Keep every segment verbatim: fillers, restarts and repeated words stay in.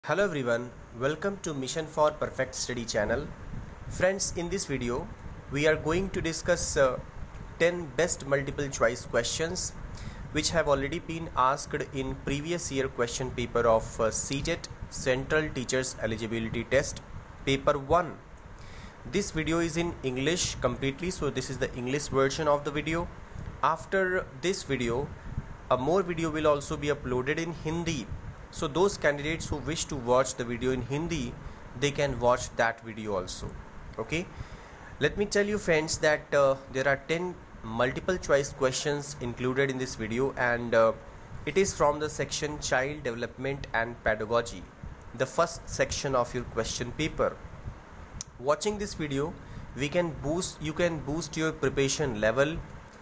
Hello everyone, welcome to Mission for Perfect Study channel. Friends, in this video we are going to discuss uh, ten best multiple choice questions which have already been asked in previous year question paper of uh, C T E T Central Teachers Eligibility Test paper one. This video is in English completely, so this is the English version of the video. After this video, a more video will also be uploaded in Hindi. So those candidates who wish to watch the video in Hindi, they can watch that video also. Okay, let me tell you friends that uh, there are ten multiple choice questions included in this video, and uh, it is from the section Child Development and Pedagogy, the first section of your question paper. Watching this video, we can boost you can boost your preparation level.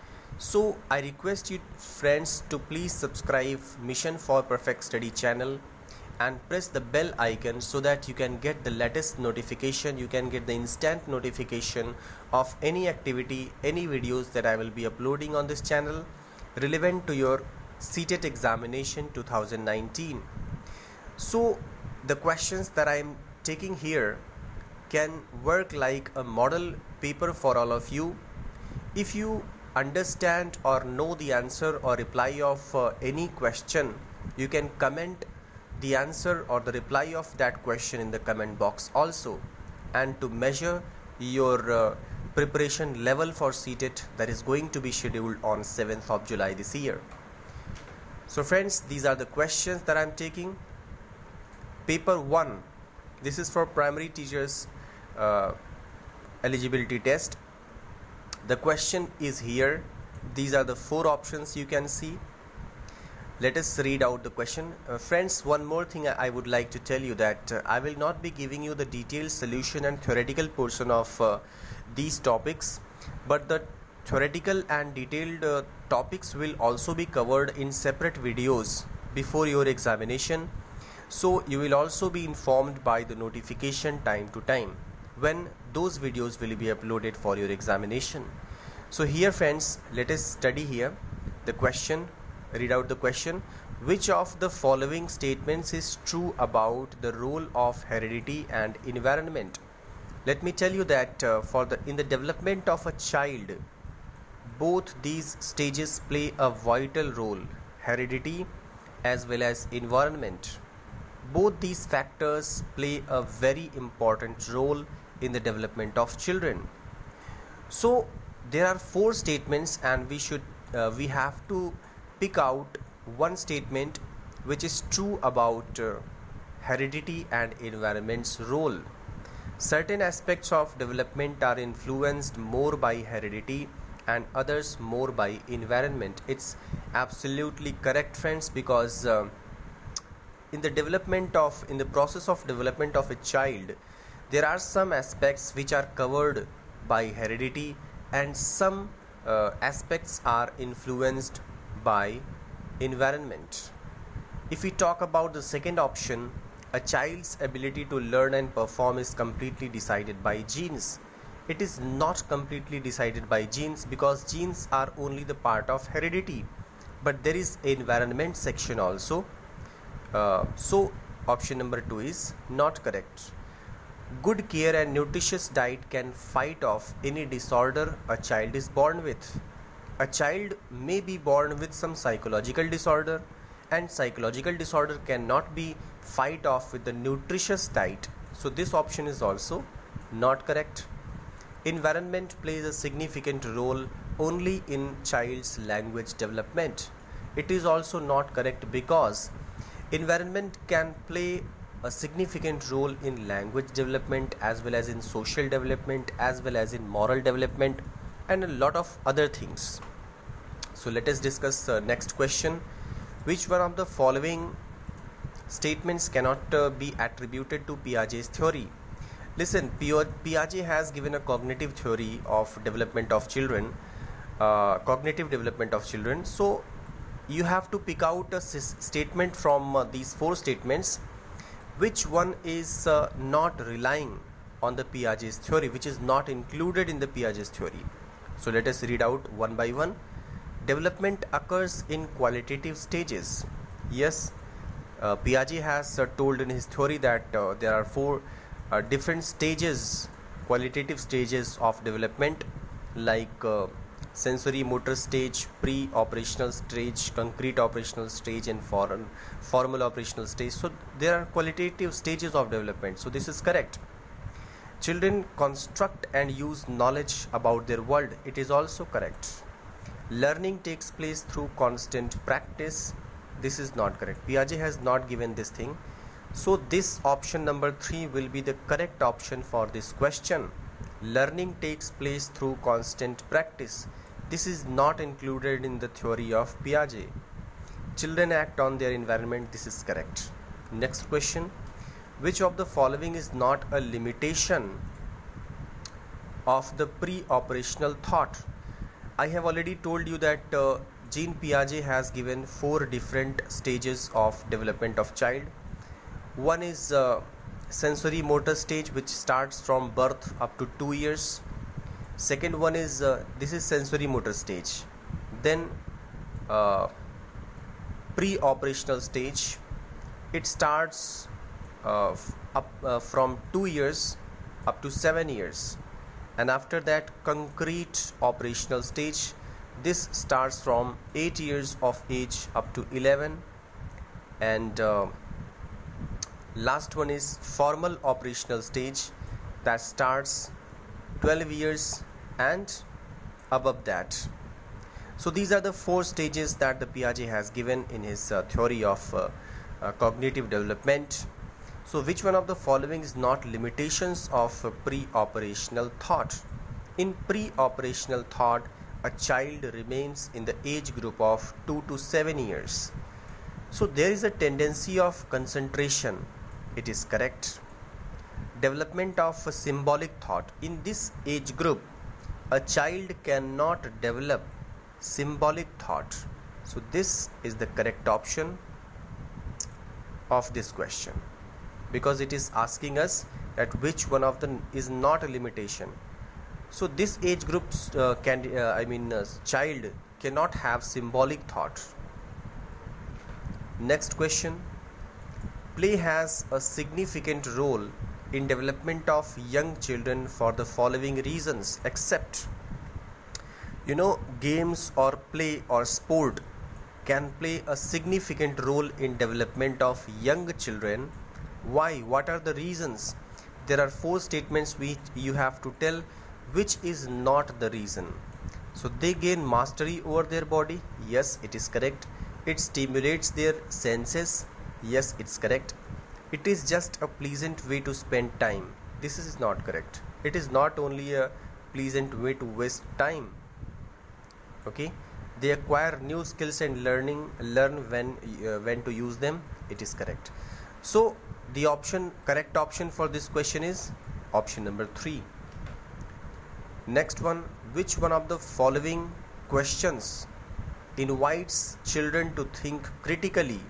So I request you friends to please subscribe Mission for Perfect Study channel and press the bell icon so that you can get the latest notification, you can get the instant notification of any activity, any videos that I will be uploading on this channel relevant to your C T E T examination two thousand nineteen. So the questions that I am taking here can work like a model paper for all of you. If you understand or know the answer or reply of uh, any question, you can comment the answer or the reply of that question in the comment box also, and to measure your uh, preparation level for C T E T that is going to be scheduled on seventh of July this year. So friends, these are the questions that I am taking. Paper one, this is for primary teachers uh, eligibility test. The question is here. These are the four options you can see. Let us read out the question. Uh, friends, one more thing I would like to tell you, that uh, I will not be giving you the detailed solution and theoretical portion of uh, these topics, but the theoretical and detailed uh, topics will also be covered in separate videos before your examination. So you will also be informed by the notification time to time when those videos will be uploaded for your examination. So here friends, let us study here the question. Read out the question. Which of the following statements is true about the role of heredity and environment? Let me tell you that uh, for the in the development of a child, both these stages play a vital role, heredity as well as environment. Both these factors play a very important role in the development of children. So there are four statements, and we should uh, we have to pick out one statement which is true about uh, heredity and environment's role. Certain aspects of development are influenced more by heredity and others more by environment. It's absolutely correct friends, because uh, in the development of in the process of development of a child, there are some aspects which are covered by heredity and some uh, aspects are influenced by environment. If we talk about the second option, a child's ability to learn and perform is completely decided by genes. It is not completely decided by genes, because genes are only the part of heredity, but there is environment section also. Uh, so option number two is not correct. Good care and nutritious diet can fight off any disorder a child is born with. A child may be born with some psychological disorder, and psychological disorder cannot be fight off with the nutritious diet. So this option is also not correct. Environment plays a significant role only in child's language development. It is also not correct, because environment can play a significant role in language development as well as in social development as well as in moral development and a lot of other things. So let us discuss the uh, next question. Which one of the following statements cannot uh, be attributed to Piaget's theory? Listen, Piaget has given a cognitive theory of development of children, uh, cognitive development of children. So you have to pick out a statement from uh, these four statements. Which one is uh, not relying on the Piaget's theory, which is not included in the Piaget's theory? So let us read out one by one. Development occurs in qualitative stages. Yes, uh, Piaget has uh, told in his theory that uh, there are four uh, different stages, qualitative stages of development, like uh, sensory motor stage, pre-operational stage, concrete operational stage, and foreign formal operational stage. So there are qualitative stages of development. So this is correct. Children construct and use knowledge about their world. It is also correct. Learning takes place through constant practice. This is not correct. Piaget has not given this thing. So this option number three will be the correct option for this question. Learning takes place through constant practice. This is not included in the theory of Piaget. Children act on their environment. This is correct. Next question. Which of the following is not a limitation of the pre-operational thought? I have already told you that uh, Jean Piaget has given four different stages of development of child. One is uh, sensory motor stage, which starts from birth up to two years. Second one is uh, this is sensory motor stage. Then uh, pre-operational stage. It starts uh, up uh, from two years up to seven years. And after that, concrete operational stage. This starts from eight years of age up to eleven. And uh, last one is formal operational stage, that starts twelve years and above that. So these are the four stages that the Piaget has given in his uh, theory of uh, uh, cognitive development. So which one of the following is not limitations of uh, pre-operational thought? In pre-operational thought, a child remains in the age group of two to seven years. So there is a tendency of concentration. It is correct. Development of a symbolic thought. In this age group, a child cannot develop symbolic thought. So this is the correct option of this question, because it is asking us that which one of them is not a limitation. So this age groups uh, can uh, I mean uh, child cannot have symbolic thought. Next question. Play has a significant role in development of young children for the following reasons, except, you know, games or play or sport can play a significant role in development of young children. Why? What are the reasons? There are four statements which you have to tell which is not the reason. So they gain mastery over their body. Yes, it is correct. It stimulates their senses. Yes, it's correct. It is just a pleasant way to spend time. This is not correct. It is not only a pleasant way to waste time. Okay, they acquire new skills and learning learn when uh, when to use them. It is correct. So the option correct option for this question is option number three. Next one. Which one of the following questions invites children to think critically?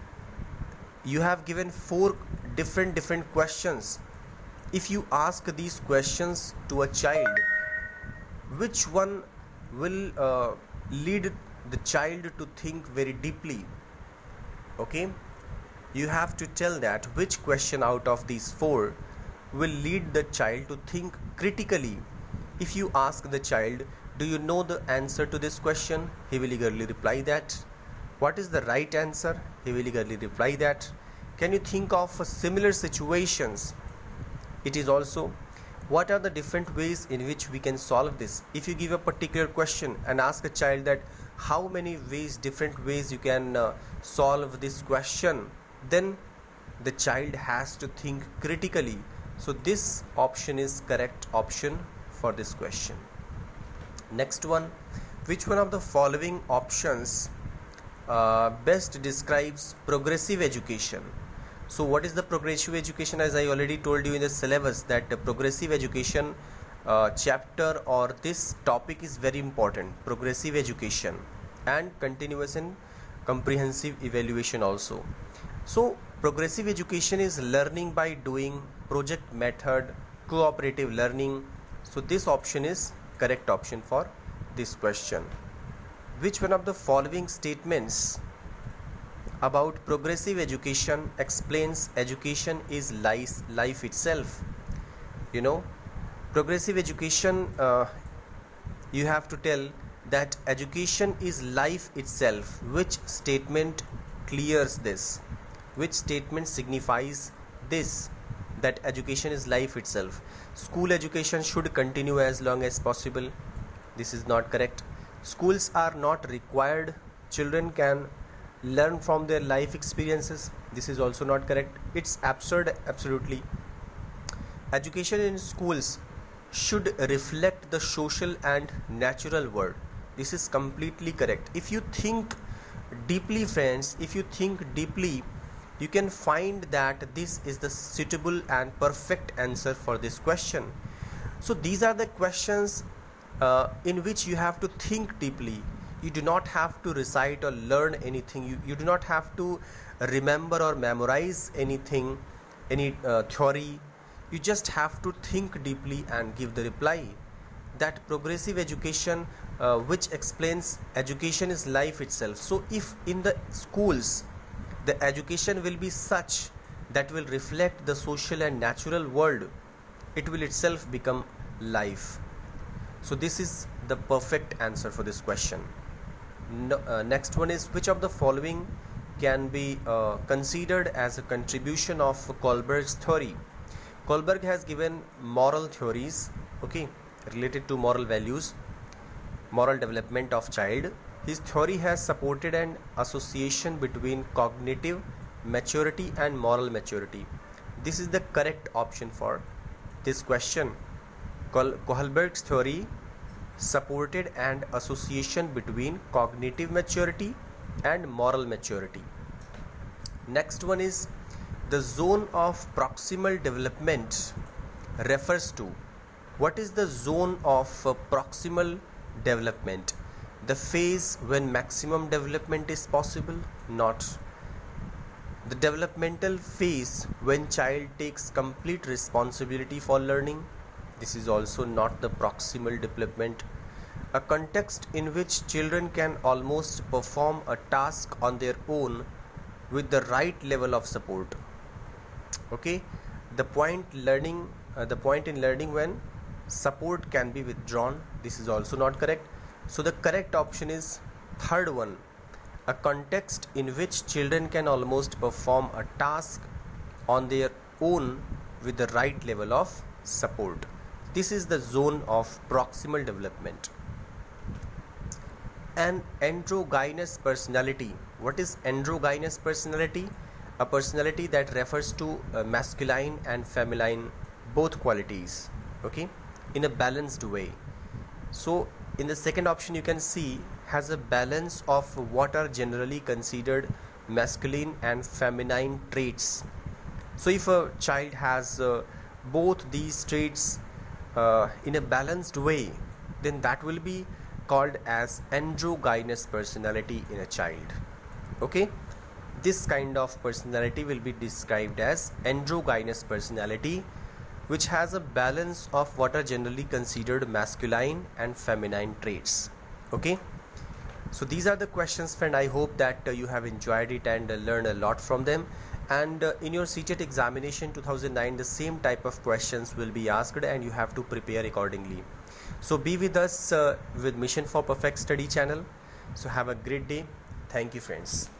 You have given four different different questions. If you ask these questions to a child, which one will uh, lead the child to think very deeply? Okay, you have to tell that which question out of these four will lead the child to think critically. If you ask the child, do you know the answer to this question? He will eagerly reply that. What is the right answer? He will eagerly reply that. Can you think of similar situations? It is also, what are the different ways in which we can solve this? If you give a particular question and ask a child that how many ways, different ways you can uh, solve this question, then the child has to think critically. So this option is correct option for this question. Next one. Which one of the following options uh, best describes progressive education? So what is the progressive education? As I already told you in the syllabus that the progressive education uh, chapter or this topic is very important. Progressive education and continuous and comprehensive evaluation also. So progressive education is learning by doing, project method, cooperative learning. So this option is correct option for this question. Which one of the following statements about progressive education explains education is life, life itself. You know, progressive education, uh, you have to tell that education is life itself. Which statement clears this? Which statement signifies this, that education is life itself? School education should continue as long as possible. This is not correct. Schools are not required. Children can learn from their life experiences. This is also not correct. It's absurd, absolutely. Education in schools should reflect the social and natural world. This is completely correct. If you think deeply, friends, if you think deeply, you can find that this is the suitable and perfect answer for this question. So these are the questions uh, in which you have to think deeply. You do not have to recite or learn anything. You, you do not have to remember or memorize anything, any uh, theory. You just have to think deeply and give the reply. That progressive education, uh, which explains education is life itself. So if in the schools the education will be such that will reflect the social and natural world, it will itself become life. So this is the perfect answer for this question. No, uh, next one is, which of the following can be uh, considered as a contribution of Kohlberg's theory? Kohlberg has given moral theories, okay, related to moral values, moral development of child. His theory has supported an association between cognitive maturity and moral maturity. This is the correct option for this question. Kohlberg's theory supported an association between cognitive maturity and moral maturity. Next one is, the zone of proximal development refers to. What is the zone of uh, proximal development? The phase when maximum development is possible? Not. The developmental phase when child takes complete responsibility for learning? This is also not the proximal development. A context in which children can almost perform a task on their own with the right level of support. Okay, the point learning, uh, the point in learning when support can be withdrawn. This is also not correct. So the correct option is third one, a context in which children can almost perform a task on their own with the right level of support. This is the zone of proximal development. An androgynous personality. What is androgynous personality? A personality that refers to uh, masculine and feminine both qualities, okay, in a balanced way. So in the second option you can see has a balance of what are generally considered masculine and feminine traits. So if a child has uh, both these traits uh, in a balanced way, then that will be called as androgynous personality in a child. Okay, this kind of personality will be described as androgynous personality, which has a balance of what are generally considered masculine and feminine traits. Okay, so these are the questions, friend. I hope that uh, you have enjoyed it and uh, learned a lot from them. And uh, in your C T E T examination two thousand nine, the same type of questions will be asked and you have to prepare accordingly. So be with us uh, with Mission for Perfect Study channel. So have a great day. Thank you, friends.